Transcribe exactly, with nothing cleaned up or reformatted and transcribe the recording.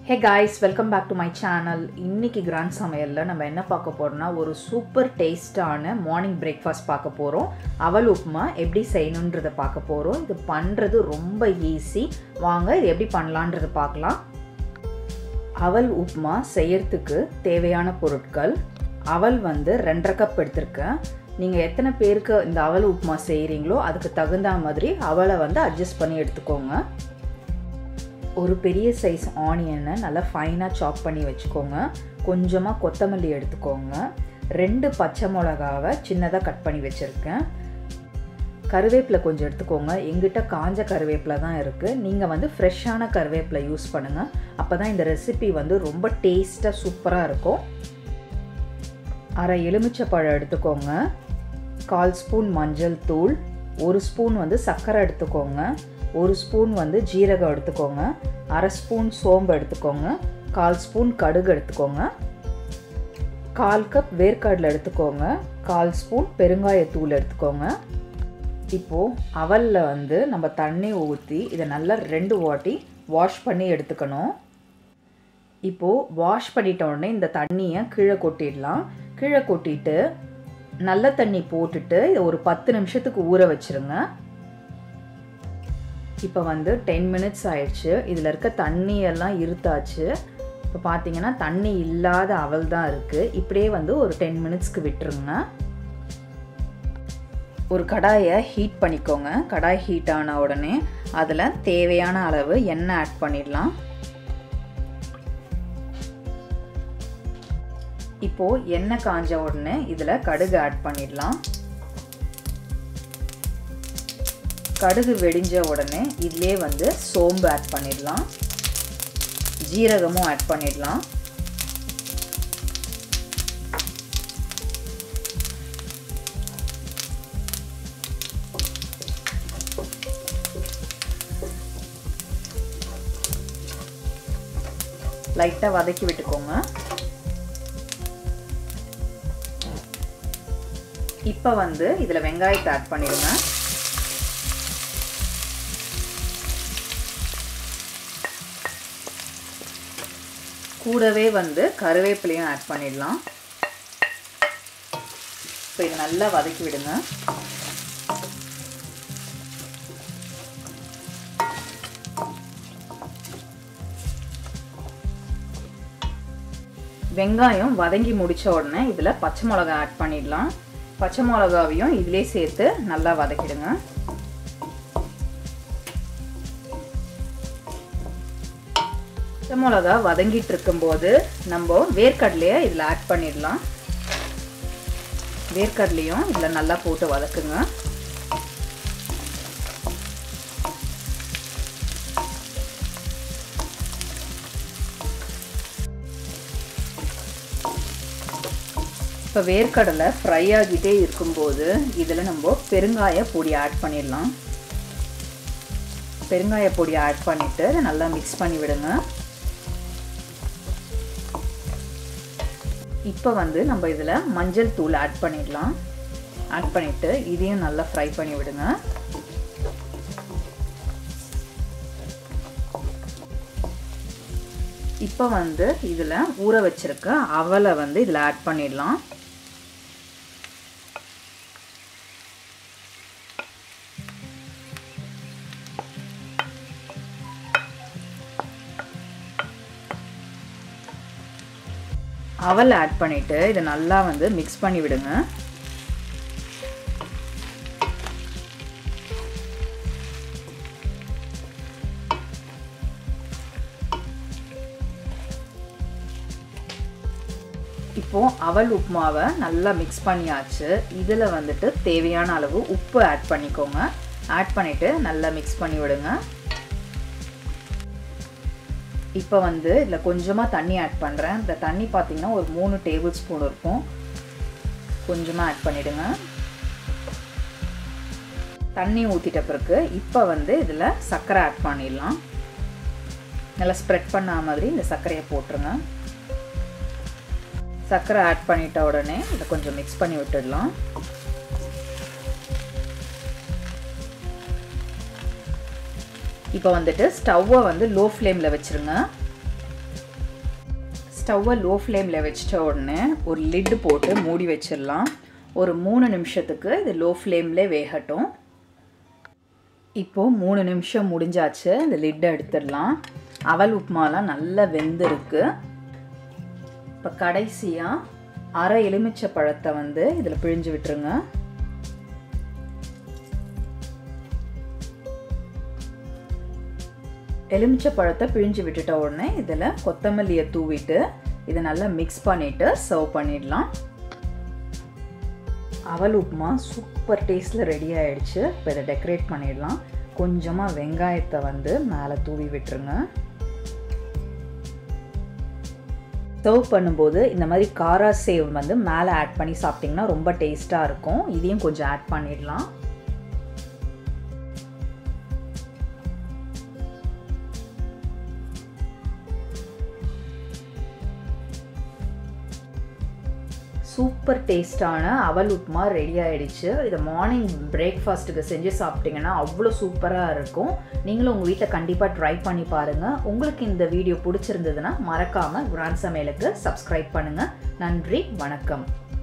Hey guys, welcome back to my channel. இன்னைக்கு grand சமையல்ல நம்ம என்ன பார்க்க போறோம்னா ஒரு சூப்பர் டேஸ்டான மார்னிங் பிரேக்ஃபாஸ்ட் பார்க்க போறோம். அவல் உப்புமா எப்படி செய்யணும்ன்றத பார்க்க போறோம். இது பண்றது ரொம்ப ஈஸி. வாங்க இது எப்படி பண்ணலாம்ன்றத பார்க்கலாம். அவல் உப்புமா செய்யறதுக்கு தேவையான பொருட்கள் அவல் வந்து ரெண்டரை கப் எடுத்துர்க்கேன். நீங்க எத்தனை பேருக்கு இந்த அவல் உப்புமா செய்றீங்களோ அதுக்கு தகுந்த மாதிரி அவலை வந்து அட்ஜஸ்ட் பண்ணி எடுத்துக்கோங்க. ஒரு பெரிய சைஸ் ஆனியனை நல்லா ஃபைனாக சாப் பண்ணி வச்சுக்கோங்க. கொஞ்சமாக கொத்தமல்லி எடுத்துக்கோங்க. ரெண்டு பச்சை மிளகாவை சின்னதாக கட் பண்ணி வச்சுருக்கேன். கருவேப்பிலை கொஞ்சம் எடுத்துக்கோங்க. எங்கிட்ட காஞ்ச கருவேப்பிலை தான் இருக்குது. நீங்கள் வந்து ஃப்ரெஷ்ஷான கருவேப்பிலை யூஸ் பண்ணுங்கள். அப்போ தான் இந்த ரெசிபி வந்து ரொம்ப டேஸ்ட்டாக சூப்பராக இருக்கும். அரை எலுமிச்சைப்பழம் எடுத்துக்கோங்க. கால் ஸ்பூன் மஞ்சள் தூள், ஒரு ஸ்பூன் வந்து சர்க்கரை எடுத்துக்கோங்க, ஒரு ஸ்பூன் வந்து ஜீரகம் எடுத்துக்கோங்க, அரை ஸ்பூன் சோம்பு எடுத்துக்கோங்க, கால் ஸ்பூன் கடுகு எடுத்துக்கோங்க, கால் கப் வேர்க்கடலை எடுத்துக்கோங்க, கால் ஸ்பூன் பெருங்காயத்தூள் எடுத்துக்கோங்க. இப்போது அவலில் வந்து நம்ம தண்ணி ஊற்றி இதை நல்லா ரெண்டு வாட்டி வாஷ் பண்ணி எடுத்துக்கணும். இப்போது வாஷ் பண்ணிட்ட உடனே இந்த தண்ணியை கீழே கொட்டிடலாம். கீழே கொட்டிட்டு நல்ல தண்ணி போட்டுட்டு இதை ஒரு பத்து நிமிஷத்துக்கு ஊற வச்சுருங்க. இப்போ வந்து டென் மினிட்ஸ் ஆயிடுச்சு. இதில் இருக்க தண்ணியெல்லாம் இருத்தாச்சு. இப்போ பார்த்தீங்கன்னா தண்ணி இல்லாத அவல் தான் இருக்குது. இப்படியே வந்து ஒரு டென் மினிட்ஸ்க்கு விட்டுருங்க. ஒரு கடாயை ஹீட் பண்ணிக்கோங்க. கடாய் ஹீட் ஆன உடனே அதில் தேவையான அளவு எண்ணெய் ஆட் பண்ணிடலாம். இப்போது எண்ணெய் காஞ்ச உடனே இதில் கடுகு ஆட் பண்ணிடலாம். கடுகு வெடிஞ்ச உடனே இதிலே வந்து சோம்பு ஆட் பண்ணிடலாம். ஜீரகமும் ஆட் பண்ணிடலாம். லைட்டாக வதக்கி விட்டுக்கோங்க. இப்போ வந்து இதில் வெங்காயத்தை ஆட் பண்ணிடுங்க. கூடவே வந்து கருவேப்பிலையும் ஆட் பண்ணிடலாம். இப்போ இதை நல்லா வதக்கி விடுங்க. வெங்காயம் வதங்கி முடிச்ச உடனே இதில் பச்சை மிளகா ஆட் பண்ணிடலாம். பச்சை மிளகாவையும் இதிலே சேர்த்து நல்லா வதக்கிடுங்க. பச்சை மிளகா வதங்கிட்டு இருக்கும்போது நம்ம வேர்க்கடலையை இதில் ஆட் பண்ணிடலாம். வேர்க்கடலையும் இதில் நல்லா போட்டு வதக்குங்க. இப்போ வேர்க்கடலை ஃப்ரை ஆகிட்டே இருக்கும்போது இதில் நம்ம பெருங்காய பொடி ஆட் பண்ணிடலாம். பெருங்காய பொடி ஆட் பண்ணிவிட்டு நல்லா மிக்ஸ் பண்ணி விடுங்க. இப்போ வந்து நம்ம இதில் மஞ்சள் தூள் ஆட் பண்ணிடலாம். ஆட் பண்ணிவிட்டு இதையும் நல்லா ஃப்ரை பண்ணி விடுங்க. இப்போ வந்து இதில் ஊற வச்சிருக்க அவலை வந்து இதில் ஆட் பண்ணிடலாம். அவல் ஆட் பண்ணிவிட்டு இதை நல்லா வந்து மிக்ஸ் பண்ணி விடுங்க. இப்போது அவல் உப்புமாவை நல்லா மிக்ஸ் பண்ணியாச்சு. இதில் வந்துட்டு தேவையான அளவு உப்பு ஆட் பண்ணிக்கோங்க. ஆட் பண்ணிவிட்டு நல்லா மிக்ஸ் பண்ணி விடுங்க. இப்போ வந்து இதில் கொஞ்சமாக தண்ணி ஆட் பண்ணுறேன். இந்த தண்ணி பார்த்திங்கன்னா ஒரு மூணு டேபிள் ஸ்பூன் இருக்கும். கொஞ்சமாக ஆட் பண்ணிவிடுங்க. தண்ணி ஊற்றிட்ட பிறகு இப்போ வந்து இதில் சர்க்கரை ஆட் பண்ணிடலாம். நல்லா ஸ்ப்ரெட் பண்ண மாதிரி இந்த சர்க்கரையை போட்டுருங்க. சர்க்கரை ஆட் பண்ணிட்ட உடனே இதை கொஞ்சம் மிக்ஸ் பண்ணி விட்டுடலாம். இப்போ வந்துட்டு ஸ்டவ்வை வந்து லோ ஃப்ளேமில் வச்சுருங்க. ஸ்டவ்வை லோ ஃப்ளேமில் வச்சிட்ட உடனே ஒரு லிட்டு போட்டு மூடி வச்சிடலாம். ஒரு மூணு நிமிஷத்துக்கு இது லோ ஃப்ளேம்லே வேகட்டும். இப்போது மூணு நிமிஷம் முடிஞ்சாச்சு. இந்த லிட்டை எடுத்துடலாம். அவல் உப்புமாலாம் நல்லா வெந்திருக்கு. இப்போ கடைசியாக அரை எலுமிச்சை பழத்தை வந்து இதில் பிழிஞ்சு விட்டுருங்க. எலுமிச்சை பழத்தை பிழிஞ்சு விட்டுட்ட உடனே இதில் கொத்தமல்லியை தூவிட்டு இதை நல்லா மிக்ஸ் பண்ணிவிட்டு சர்வ் பண்ணிடலாம். அவல் உப்புமா சூப்பர் டேஸ்ட்டில் ரெடி ஆகிடுச்சு. இப்போ இதை டெக்கரேட் பண்ணிடலாம். கொஞ்சமாக வெங்காயத்தை வந்து மேலே தூவி விட்டுருங்க. சர்வ் பண்ணும்போது இந்த மாதிரி காரா சேவ் வந்து மேலே ஆட் பண்ணி சாப்பிட்டிங்கன்னா ரொம்ப டேஸ்ட்டாக இருக்கும். இதையும் கொஞ்சம் ஆட் பண்ணிடலாம். சூப்பர் டேஸ்டான அவல் உப்புமா ரெடி ஆகிடுச்சு. இதை மார்னிங் பிரேக்ஃபாஸ்ட்டுக்கு செஞ்சு சாப்பிட்டிங்கன்னா அவ்வளோ சூப்பராக இருக்கும். நீங்களும் உங்கள் வீட்டில் கண்டிப்பாக ட்ரை பண்ணி பாருங்கள். உங்களுக்கு இந்த வீடியோ பிடிச்சிருந்ததுன்னா மறக்காமல் கிராண்ட் சமையலுக்கு சப்ஸ்கிரைப் பண்ணுங்கள். நன்றி, வணக்கம்.